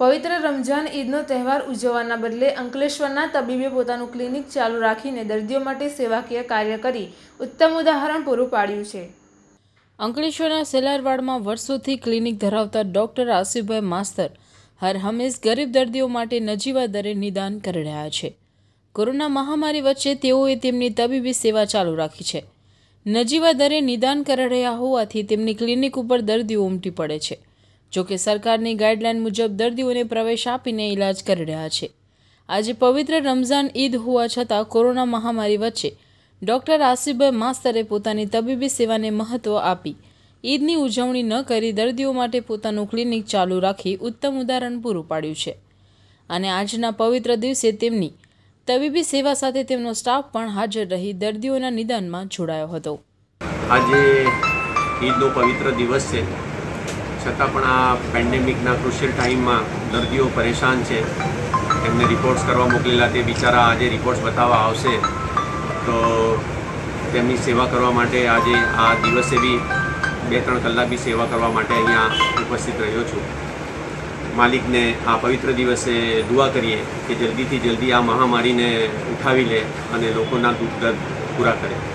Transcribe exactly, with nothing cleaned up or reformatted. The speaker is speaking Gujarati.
પવિત્ર રમઝાન ઈદનો તહેવાર ઉજવવાના બદલે અંકલેશ્વરના તબીબે પોતાનું ક્લિનિક ચાલુ રાખીને દર્દીઓ માટે સેવાકીય કાર્ય કરી ઉત્તમ ઉદાહરણ પૂરું પાડ્યું છે। અંકલેશ્વરના સેલારવાડમાં વર્ષોથી ક્લિનિક ધરાવતા ડોક્ટર આસિફભાઈ માસ્તર હર હંમેશ ગરીબ દર્દીઓ માટે નજીવા દરે નિદાન કરી રહ્યા છે। કોરોના મહામારી વચ્ચે તેઓએ તેમની તબીબી સેવા ચાલુ રાખી છે। નજીવા દરે નિદાન કરી રહ્યા હોવાથી તેમની ક્લિનિક ઉપર દર્દીઓ ઉમટી પડે છે। જોકે સરકારની ગાઈડલાઈન મુજબ દર્દીઓને પ્રવેશ આપીને ઇલાજ કરી રહ્યા છે। આજે પવિત્ર રમઝાન ઈદ હોવા છતાં કોરોના મહામારી વચ્ચે ડોક્ટર આસિફભાઈ માસ્તરે પોતાની તબીબી સેવાને મહત્વ આપી ઈદની ઉજવણી ન કરી દર્દીઓ માટે પોતાનું ક્લિનિક ચાલુ રાખી ઉત્તમ ઉદાહરણ પૂરું પાડ્યું છે। અને આજના પવિત્ર દિવસે તેમની તબીબી સેવા સાથે તેમનો સ્ટાફ પણ હાજર રહી દર્દીઓના નિદાનમાં જોડાયો હતો। આજે ઈદનો પવિત્ર દિવસ છે, છતાં પણ આ પેન્ડેમિકના ક્રુશિયલ ટાઈમમાં દર્દીઓ પરેશાન છે। એમને રિપોર્ટ્સ કરવા મોકલેલા, તે બિચારા આજે રિપોર્ટ્સ બતાવવા આવશે તો તેમની સેવા કરવા માટે આજે આ દિવસે બી બે ત્રણ કલાક બી સેવા કરવા માટે અહીંયા ઉપસ્થિત રહ્યો છું। માલિકને આ પવિત્ર દિવસે દુઆ કરીએ કે જલ્દીથી જલ્દી આ મહામારીને ઉઠાવી લે અને લોકોના દુઃખ દર્દ પૂરા કરે।